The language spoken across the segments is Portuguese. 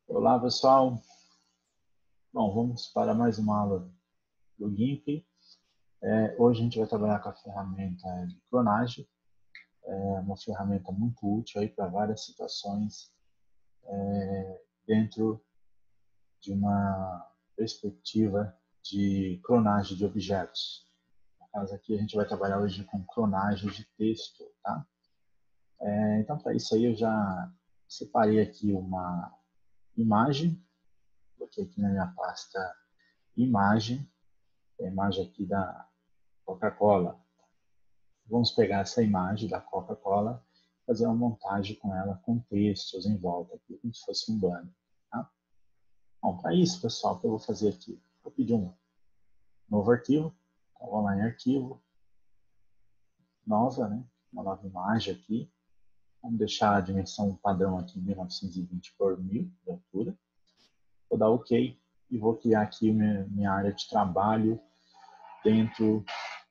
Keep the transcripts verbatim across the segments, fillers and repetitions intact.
Olá, pessoal. Bom, vamos para mais uma aula do GIMP. É, hoje a gente vai trabalhar com a ferramenta de clonagem. É uma ferramenta muito útil aí para várias situações é, dentro de uma perspectiva de clonagem de objetos. No caso aqui, a gente vai trabalhar hoje com clonagem de texto, tá? É, então, para isso aí, eu já separei aqui uma imagem. Coloquei aqui na minha pasta imagem. A imagem aqui da Coca-Cola. Vamos pegar essa imagem da Coca-Cola e fazer uma montagem com ela com textos em volta, aqui, como se fosse um banner. Tá? Bom, para isso, pessoal, o que eu vou fazer aqui? Vou pedir um novo arquivo. Então, vou lá em arquivo, nova, né? Uma nova imagem aqui. Vamos deixar a dimensão padrão aqui em mil novecentos e vinte por mil de altura. Vou dar OK e vou criar aqui minha, minha área de trabalho dentro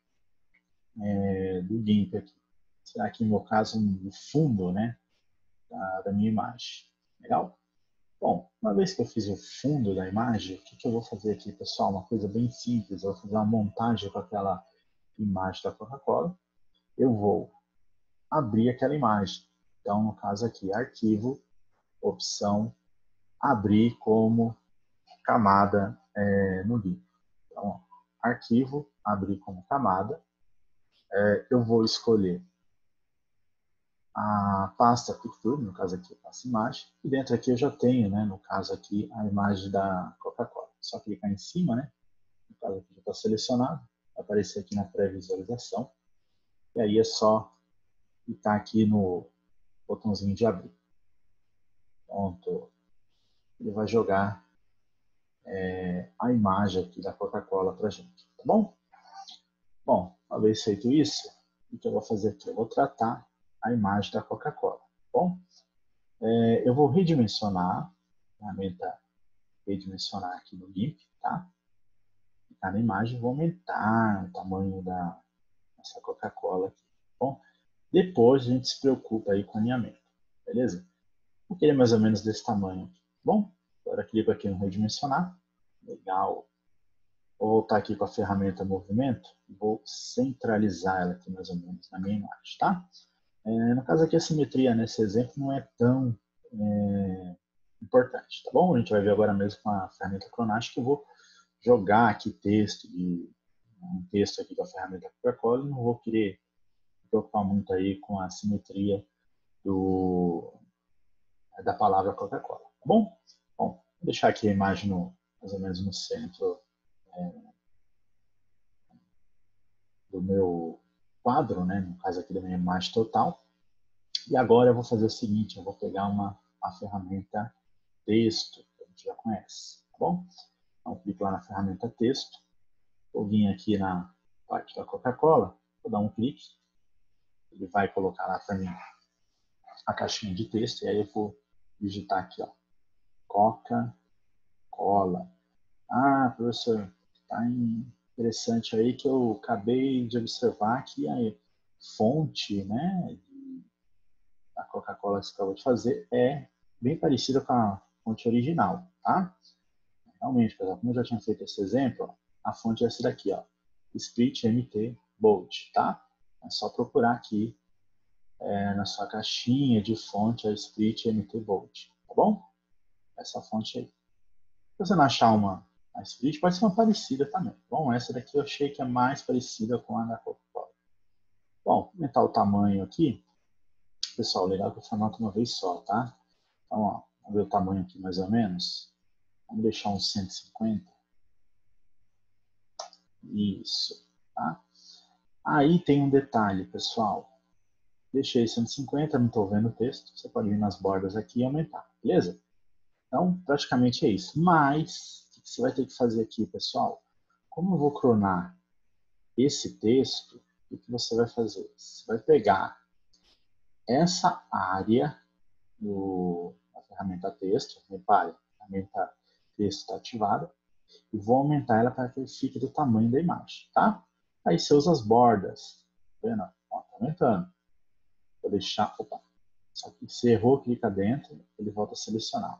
é, do GIMP aqui. Será que, no meu caso, no fundo, né, da, da minha imagem. Legal? Bom, uma vez que eu fiz o fundo da imagem, o que, que eu vou fazer aqui, pessoal? Uma coisa bem simples. Eu vou fazer uma montagem com aquela imagem da Coca-Cola. Eu vou abrir aquela imagem. Então, no caso aqui, arquivo, opção, abrir como camada é, no GIMP. Então, ó, arquivo, abrir como camada. É, eu vou escolher a pasta Picture, no caso aqui, a pasta imagem, e dentro aqui eu já tenho, né, no caso aqui, a imagem da Coca-Cola. Só clicar em cima, né, no caso aqui já está selecionado, vai aparecer aqui na pré-visualização, e aí é só clicar aqui no botãozinho de abrir. Pronto. Ele vai jogar é, a imagem aqui da Coca-Cola para a gente, tá bom? Bom, uma vez feito isso, o que eu vou fazer aqui? Eu vou tratar a imagem da Coca-Cola, tá bom? É, eu vou redimensionar, a ferramenta redimensionar aqui no GIMP, tá? Clicar na imagem, vou aumentar o tamanho da essa Coca-Cola aqui, tá bom? Depois a gente se preocupa aí com alinhamento, beleza? Vou querer mais ou menos desse tamanho aqui, tá bom? Agora clico aqui no redimensionar, legal. Vou voltar aqui com a ferramenta movimento, vou centralizar ela aqui mais ou menos na minha imagem, tá? É, no caso aqui a simetria nesse exemplo não é tão é, importante, tá bom? A gente vai ver agora mesmo com a ferramenta clonagem que eu vou jogar aqui texto, de, um texto aqui da ferramenta Coca-Cola, e não vou querer me preocupar muito aí com a simetria do, da palavra Coca-Cola, tá bom? Bom, vou deixar aqui a imagem no, mais ou menos no centro é, do meu quadro, né? No caso aqui da minha imagem total. E agora eu vou fazer o seguinte, eu vou pegar uma a ferramenta texto, que a gente já conhece, tá bom? Então, clico lá na ferramenta texto, vou vir aqui na parte da Coca-Cola, vou dar um clique, ele vai colocar lá para mim a caixinha de texto, e aí eu vou digitar aqui, ó, Coca-Cola. Ah, professor, tá interessante aí que eu acabei de observar que a fonte, né, da Coca-Cola que você acabou de fazer é bem parecida com a fonte original, tá? Realmente, pessoal, como eu já tinha feito esse exemplo, ó, a fonte é essa daqui, ó, Split M T Bold, tá? É só procurar aqui é, na sua caixinha de fonte a Split M T Bold, tá bom? Essa fonte aí. Se você não achar uma a Split, pode ser uma parecida também. Bom, essa daqui eu achei que é mais parecida com a da Coca-Cola. Bom, aumentar o tamanho aqui. Pessoal, legal que eu formato uma vez só, tá? Então, ó, vamos ver o tamanho aqui mais ou menos. Vamos deixar uns cento e cinquenta. Isso, tá? Aí tem um detalhe, pessoal. Deixei cento e cinquenta, não estou vendo o texto. Você pode vir nas bordas aqui e aumentar, beleza? Então, praticamente é isso. Mas, o que você vai ter que fazer aqui, pessoal? Como eu vou clonar esse texto, o que você vai fazer? Você vai pegar essa área do, da ferramenta texto, repare, a ferramenta texto está ativada, e vou aumentar ela para que ele fique do tamanho da imagem, tá? Aí você usa as bordas, tá vendo? Ó, tá aumentando. Vou deixar, opa, só que você errou, clica dentro, ele volta a selecionar.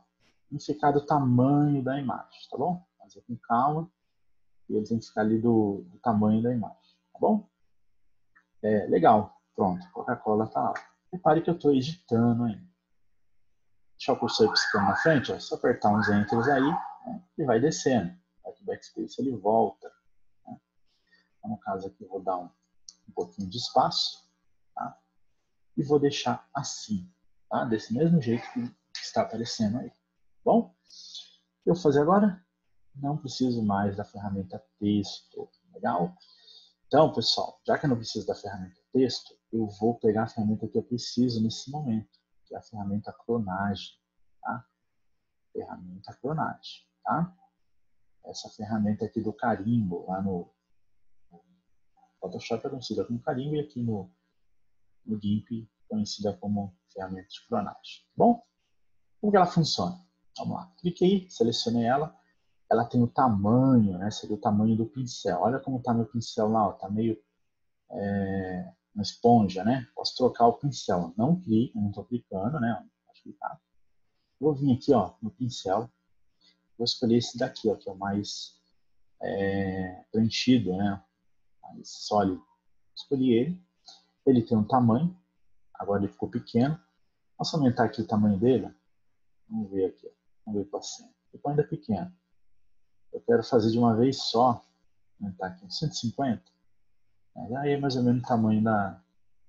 tem que ficar do tamanho da imagem, tá bom? Fazer com calma, e ele tem que ficar ali do, do tamanho da imagem, tá bom? É, legal, pronto, a Coca-Cola tá lá. Repare que eu estou editando ainda. Deixar o cursor piscando na frente, ó, só apertar uns enters aí, né, e vai descendo. Aqui o backspace ele volta. Né? Então, no caso aqui eu vou dar um, um pouquinho de espaço, tá? E vou deixar assim, tá? Desse mesmo jeito que está aparecendo aí. Bom, o que eu vou fazer agora? Não preciso mais da ferramenta texto, legal? Então, pessoal, já que eu não preciso da ferramenta texto, eu vou pegar a ferramenta que eu preciso nesse momento, que é a ferramenta clonagem, tá? Ferramenta clonagem, tá? Essa ferramenta aqui do carimbo, lá no Photoshop é conhecida como carimbo e aqui no, no GIMP conhecida como ferramenta de clonagem. Bom, como que ela funciona? Vamos lá, cliquei, selecionei ela, ela tem o tamanho, né? Seria o tamanho do pincel. Olha como está meu pincel lá, ó, tá meio é, uma esponja, né? Posso trocar o pincel. Não clico, não estou clicando, né? Pode clicar. Vou vir aqui, ó, no pincel. Vou escolher esse daqui, ó, que é o mais é, preenchido, né? Mais sólido. Escolhi ele. Ele tem um tamanho. Agora ele ficou pequeno. Posso aumentar aqui o tamanho dele? Vamos ver aqui. Vamos ver para cima. Ficou ainda pequeno. Eu quero fazer de uma vez só. Aumentar aqui uns cento e cinquenta. Aí é mais ou menos o tamanho da,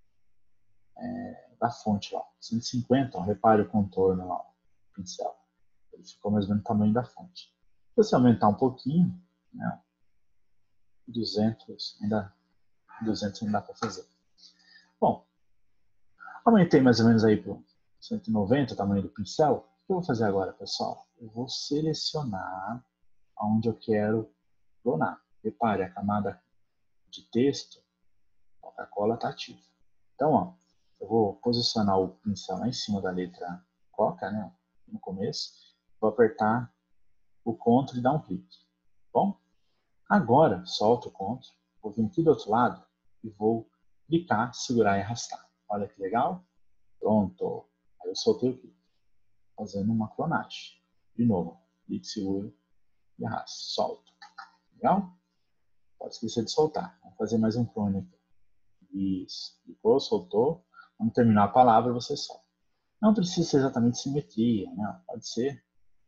é, da fonte lá. cento e cinquenta, ó, repare o contorno lá, o pincel. Ele ficou mais ou menos o tamanho da fonte. Se você aumentar um pouquinho, né, duzentos, ainda, duzentos ainda dá para fazer. Bom, aumentei mais ou menos aí para cento e noventa o tamanho do pincel. O que eu vou fazer agora, pessoal? Eu vou selecionar onde eu quero clonar. Repare, a camada de texto, Coca-Cola está ativa. Então, ó, eu vou posicionar o pincel lá em cima da letra Coca, né, no começo. Vou apertar o Ctrl e dar um clique. Bom, agora solto o Ctrl, vou vir aqui do outro lado e vou clicar, segurar e arrastar. Olha que legal. Pronto. Aí eu soltei o clique, fazendo uma clonagem. De novo, clique, seguro e arrasto. Solto. Legal? Pode esquecer de soltar. Vamos fazer mais um clone aqui. Isso. Clicou, soltou. Vamos terminar a palavra, você solta. Não precisa ser exatamente simetria, né? Pode ser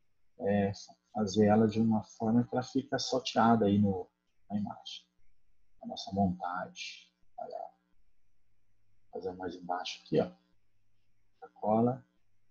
é, fazer ela de uma forma que ela fica salteada aí no, na imagem. A nossa montagem. Olha, fazer mais embaixo aqui, ó. Coca-Cola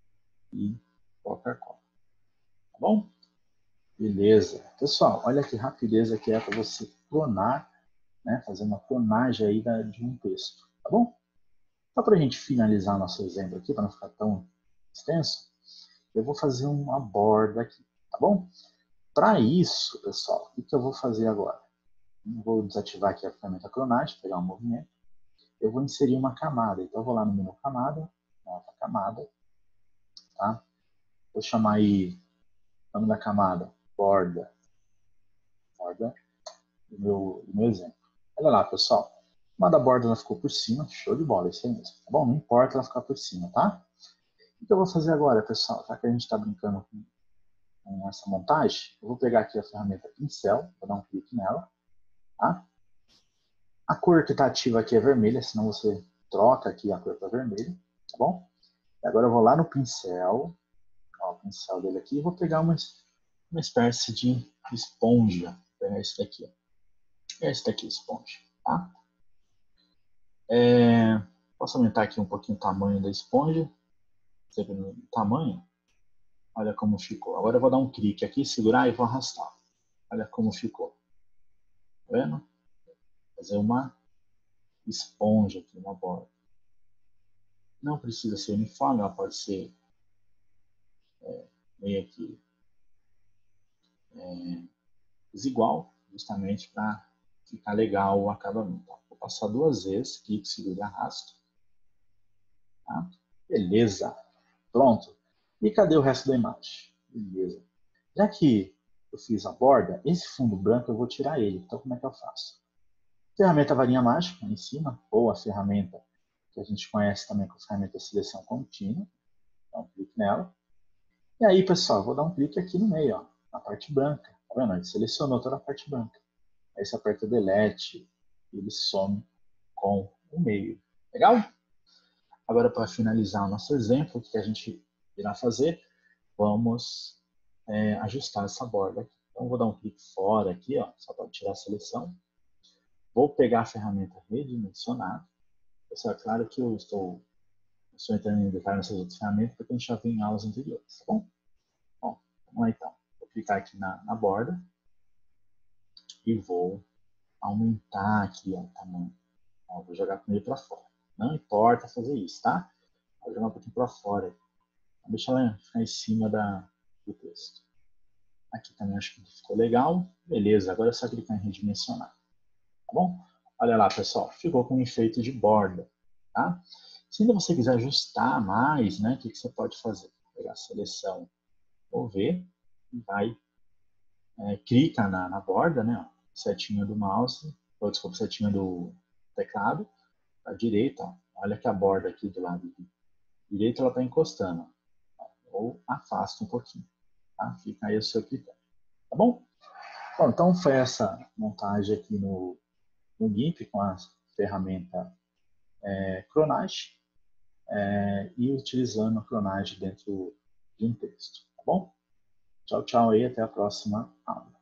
e Coca-Cola. Tá bom? Beleza. Pessoal, olha que rapidez que é para você clonar, né? Fazer uma clonagem aí da, de um texto. Tá bom? Só para a gente finalizar nosso exemplo aqui, para não ficar tão extenso, eu vou fazer uma borda aqui, tá bom? Para isso, pessoal, o que eu vou fazer agora? Eu vou desativar aqui a ferramenta clonagem, pegar um movimento. Eu vou inserir uma camada. Então, eu vou lá no menu camada, nova camada, tá? Vou chamar aí o nome da camada, borda, borda, do meu, do meu exemplo. Olha lá, pessoal. A camada borda ela ficou por cima, show de bola, isso aí mesmo, tá bom? Não importa ela ficar por cima, tá? O que eu vou fazer agora, pessoal? Já que a gente está brincando com, com essa montagem, eu vou pegar aqui a ferramenta pincel, vou dar um clique nela, tá? A cor que está ativa aqui é vermelha, senão você troca aqui a cor para vermelha, tá bom? E agora eu vou lá no pincel, ó, o pincel dele aqui, e vou pegar uma, uma espécie de esponja. Vou pegar esse daqui, ó. Esse daqui, esponja, tá? É, posso aumentar aqui um pouquinho o tamanho da esponja. Você vê o tamanho? Olha como ficou. Agora eu vou dar um clique aqui, segurar e vou arrastar. Olha como ficou. Tá vendo? Fazer uma esponja aqui na borda. Não precisa ser uniforme, ela pode ser é, meio aqui é, desigual, justamente para ficar legal o acabamento. Vou passar duas vezes, clique, segura e arrasto. Tá? Beleza. Pronto. E cadê o resto da imagem? Beleza. Já que eu fiz a borda, esse fundo branco eu vou tirar ele. Então, como é que eu faço? Ferramenta varinha mágica em cima, ou a ferramenta que a gente conhece também como ferramenta de seleção contínua. Então, clique nela. E aí, pessoal, vou dar um clique aqui no meio, ó, na parte branca. Tá vendo? Ele selecionou toda a parte branca. Aí você aperta Delete e ele some com o meio. Legal? Agora, para finalizar o nosso exemplo, o que a gente irá fazer? Vamos é, ajustar essa borda aqui. Então, vou dar um clique fora aqui, ó, só para tirar a seleção. Vou pegar a ferramenta redimensionar. Pessoal, é claro que eu estou, estou entrando em detalhe nessas outras ferramentas, porque a gente já viu em aulas anteriores, tá bom? Bom, vamos lá então. Vou clicar aqui na, na borda e vou aumentar aqui ó, o tamanho. Ó, vou jogar primeiro para fora. Não importa fazer isso, tá? Vou jogar um pouquinho para fora. Deixa ela ficar em cima da, do texto. Aqui também acho que ficou legal. Beleza, agora é só clicar em redimensionar. Tá bom? Olha lá, pessoal. Ficou com um efeito de borda. Tá? Se ainda você quiser ajustar mais, né, o que, que você pode fazer? Pegar a seleção ou V e vai, é, clica na, na borda, né, ó, setinha do mouse, ou desculpa, setinha do teclado, à direita, ó, olha que a borda aqui do lado direito ela está encostando, ó, ou afasta um pouquinho, tá? Fica aí o seu critério, tá bom? Bom, então foi essa montagem aqui no, no GIMP com a ferramenta é, Cronage é, e utilizando a Cronage dentro de um texto, tá bom? Tchau, tchau aí, até a próxima aula.